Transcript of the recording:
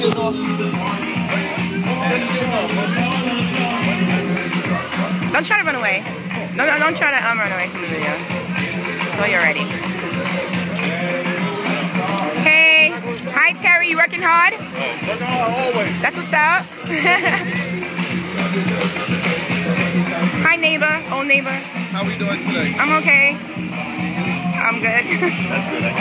Don't try to run away. No, don't try to run away from the video. So you're ready. Hey, hi Terry, you working hard? Working hard always. That's what's up. Hi neighbor, old neighbor. How we doing today? I'm okay. I'm good.